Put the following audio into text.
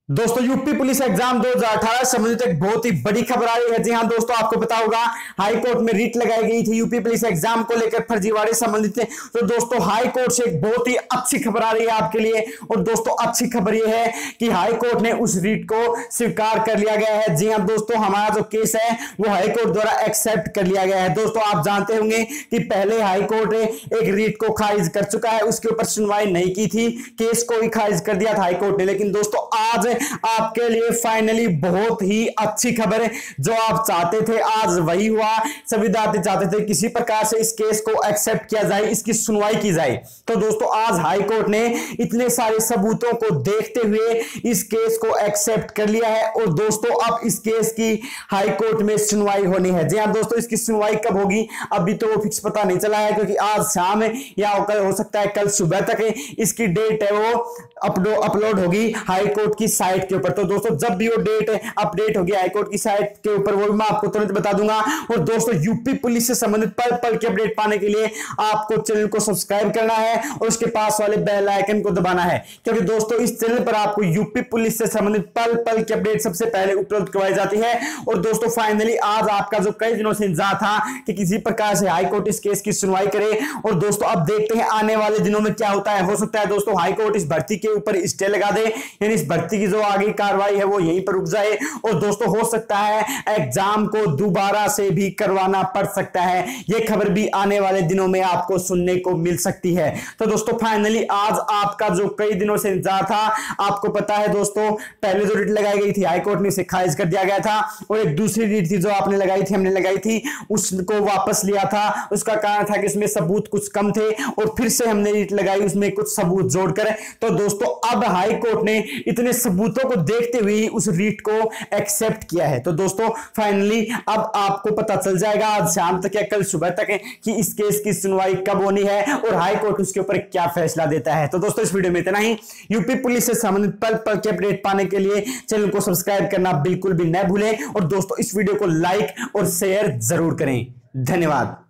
दोस्तों UP police exam 2018 से संबंधित एक बहुत ही बड़ी खबर आ रही है। जी हां दोस्तों, आपको पता होगा हाई कोर्ट में रिट लगाई गई थी यूपी पुलिस एग्जाम को लेकर फर्जीवाड़े संबंधित। तो दोस्तों हाई कोर्ट से एक बहुत ही अच्छी खबर आ रही है आपके लिए। और दोस्तों अच्छी खबर यह है कि हाई कोर्ट ने उस रिट को स्वीकार कर लिया गया है। जी हां दोस्तों, हमारा जो केस है वो हाई कोर्ट द्वारा एक्सेप्ट कर लिया गया है। दोस्तों आप जानते होंगे कि पहले हाई कोर्ट एक रिट को खारिज कर चुका है, उसके ऊपर सुनवाई नहीं की थी, केस को भी खारिज कर दिया था हाई कोर्ट ने। लेकिन दोस्तों आज आपके लिए फाइनली बहुत ही अच्छी खबर है, जो आप चाहते थे आज वही हुआ। सभी विद्यार्थी चाहते थे किसी प्रकार से इस केस को एक्सेप्ट किया जाए, इसकी सुनवाई की जाए। तो दोस्तों आज हाई कोर्ट ने इतने सारे सबूतों को देखते हुए इस केस को एक्सेप्ट कर लिया है। और दोस्तों अब इस केस की हाई कोर्ट में सुनवाई होनी है। जी हां दोस्तों, इसकी सुनवाई कब होगी अभी तो वो फिक्स पता नहीं चला है, क्योंकि आज शाम या हो सकता है कल सुबह तक इसकी डेट है वो अपलोड होगी हाई कोर्ट की साइट के ऊपर। तो दोस्तों जब भी वो डेट अपडेट होगी हाई कोर्ट की साइट के ऊपर, वो भी मैं आपको तुरंत बता दूंगा। और दोस्तों यूपी पुलिस से संबंधित पल पल की अपडेट पाने के लिए आपको चैनल को सब्सक्राइब करना है और उसके पास वाले बेल आइकन को दबाना है, क्योंकि दोस्तों इस चैनल पर आपको यूपी पुलिस से संबंधित पल पल की अपडेट सबसे पहले उपलब्ध करवाई जाती है। और दोस्तों फाइनली आज आपका जो कई दिनों से इंतजार था कि किसी प्रकार से हाई कोर्ट इस केस की सुनवाई करे, और दोस्तों अब देखते हैं आने वाले दिनों में क्या होता है। हो सकता है दोस्तों हाई कोर्ट इस भर्ती के ऊपर स्टे लगा दे, यानी इस भर्ती की जो आगे कार्रवाई है वो यहीं पर रुक जाए। और दोस्तों हो सकता है एग्जाम को दोबारा से भी करवाना पड़ सकता है। यह खबर भी आने वाले दिनों में आपको सुनने को मिल सकती है। तो दोस्तों फाइनली आज आपका जो कई दिनों से इंतजार था, आपको पता है दोस्तों पहले जो रिट लगाई गई थी हाई कोर्ट ने इसे खारिज कर दिया गया था, और एक दूसरी रिट थी जो आपने लगाई थी, हमने लगाई थी, उसको वापस लिया था। उसका कारण था कि इसमें सबूत कुछ कम थे, और फिर से हमने रिट लगाई उसमें कुछ सबूत जोड़कर। तो दोस्तों अब हाई कोर्ट ने इतने सबूतों को देखते हुए उस रिट को एक्सेप्ट किया है। तो दोस्तों फाइनली अब आपको पता चल जाएगा आज शाम तक या कल सुबह तक कि इस केस की सुनवाई कब होनी है और हाई कोर्ट उसके ऊपर क्या फैसला देता है। तो दोस्तों इस वीडियो में इतना ही। यूपी पुलिस से संबंधित पल पल के अपडेट पाने के लिए चैनल को सब्सक्राइब करना बिल्कुल भी न भूलें, और दोस्तों इस वीडियो को लाइक और शेयर जरूर करें। धन्यवाद।